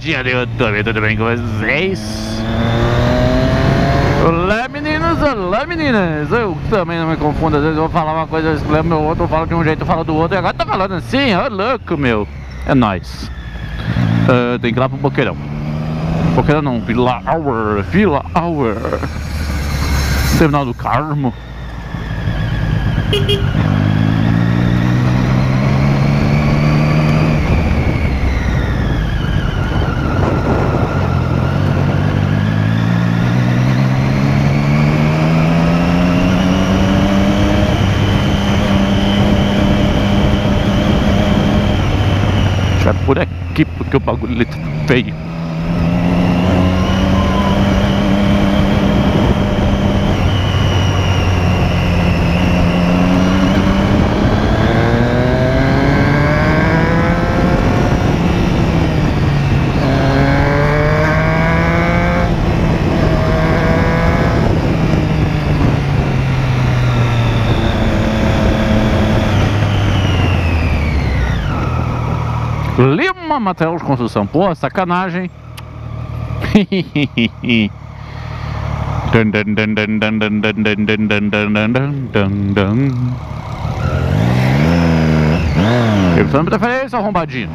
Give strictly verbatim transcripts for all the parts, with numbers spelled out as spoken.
Rapaziadinha do YouTube, tudo bem com vocês? Olá meninos, olá meninas. Eu também não me confundo, às vezes eu vou falar uma coisa, eu lembro o outro, eu falo de um jeito, eu falo do outro. E agora tá falando assim, ó louco meu. É nóis. uh, Tem que ir lá pro Boqueirão. Boqueirão não, Vila Hour, Vila Hour, Terminal do Carmo. É por aqui porque o bagulho ali tá feio. Lima Material de Construção, pô, sacanagem. Eu tô dando preferência, arrombadinho.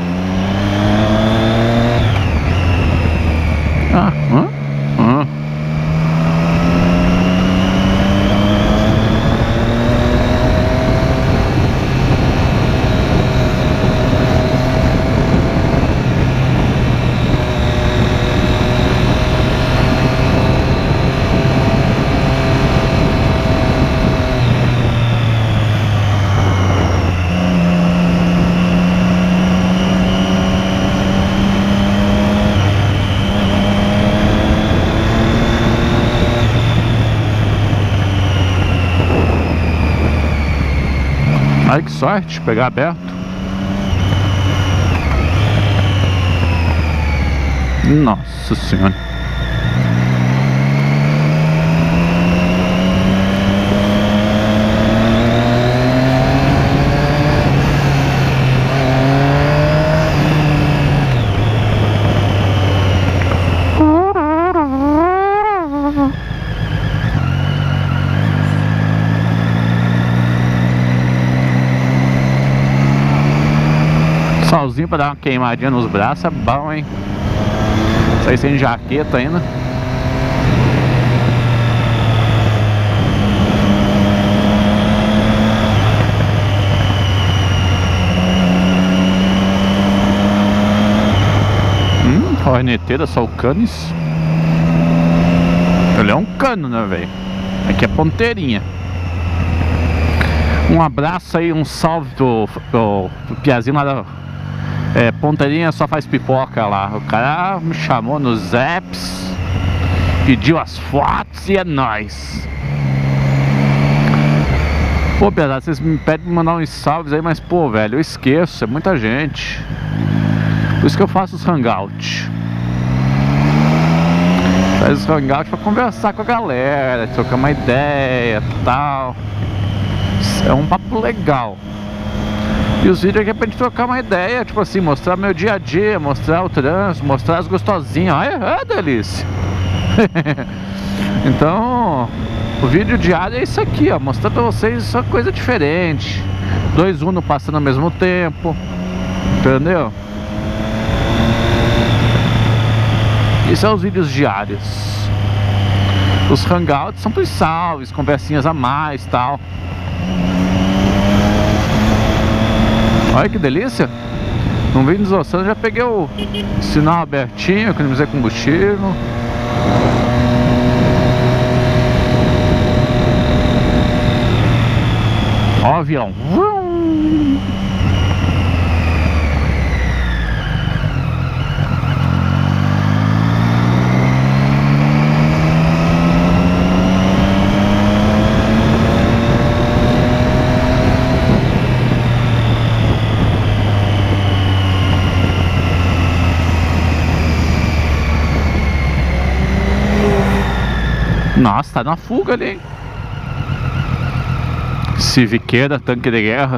Ah, hã? Hã? Ai, que sorte, pegar aberto. Nossa Senhora. Solzinho pra dar uma queimadinha nos braços é bom, hein? Sair sem jaqueta ainda. Hum, corneteira, só o canis. Ele é um cano, né, velho? Aqui é ponteirinha. Um abraço aí, um salve pro, pro, pro Piazinho lá da... É, Ponteirinha só faz pipoca lá. O cara me chamou nos apps, pediu as fotos e é nóis. Pô, pesado, vocês me pedem pra mandar uns salves aí, mas pô, velho, eu esqueço, é muita gente. Por isso que eu faço os hangouts. Faz os hangouts pra conversar com a galera, trocar uma ideia e tal. É um papo legal. E os vídeos aqui é pra gente trocar uma ideia, tipo assim, mostrar meu dia a dia, mostrar o trânsito, mostrar as gostosinhas. Ai, é delícia. Então, o vídeo diário é isso aqui, ó, mostrar pra vocês só coisa diferente. Dois Uno passando ao mesmo tempo, entendeu? Esses são os vídeos diários. Os hangouts são pros salves, conversinhas a mais e tal. Olha que delícia. Não vim desossando, já peguei o sinal abertinho, economizei combustível. Ó o avião. Nossa, tá na fuga ali, hein? Civiqueira, tanque de guerra.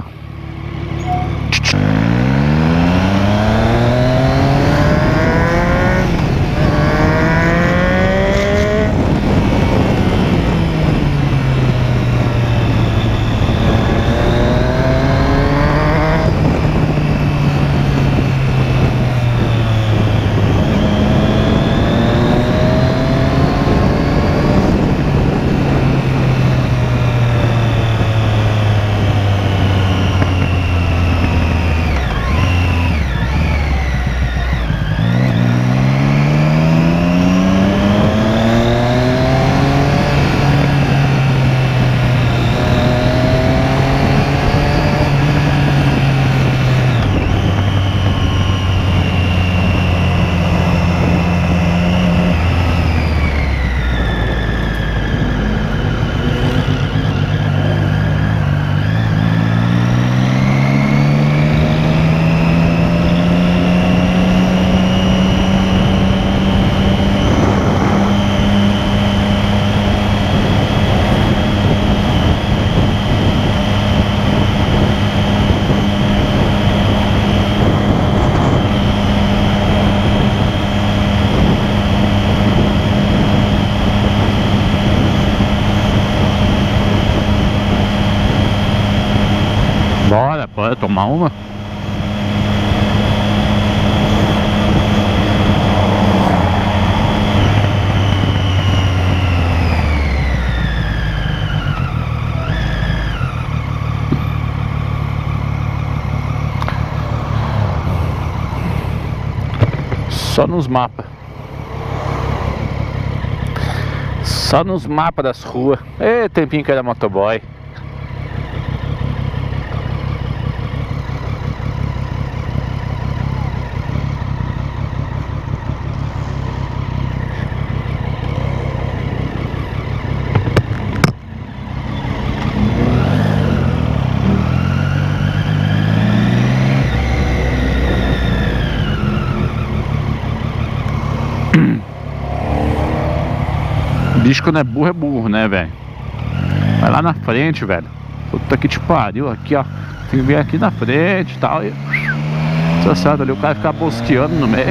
Bora tomar uma? Só nos mapas. Só nos mapas das ruas. Ê, tempinho que era motoboy. Bicho quando é burro é burro, né, velho? Vai lá na frente, velho. Puta que te pariu, aqui, ó. Tem que vir aqui na frente e tal. E... Tá certo ali, o cara fica bosqueando no meio.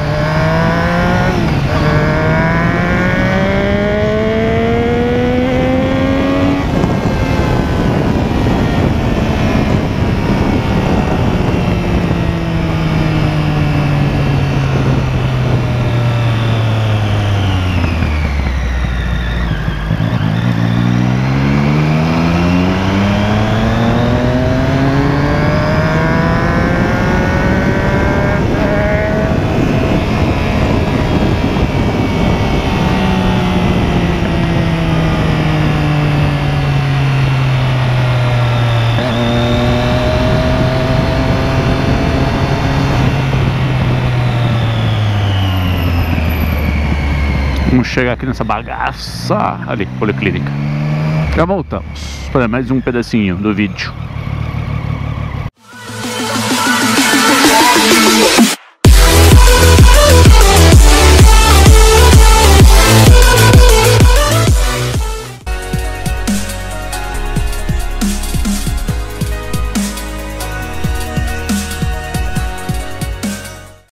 Vamos chegar aqui nessa bagaça. Ali, policlínica. Já voltamos para mais um pedacinho do vídeo.